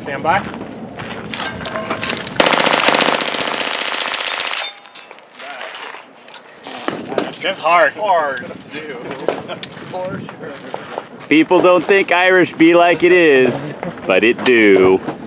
Stand by. That's hard. Hard to do. For sure. People don't think Irish be like it is, but it do.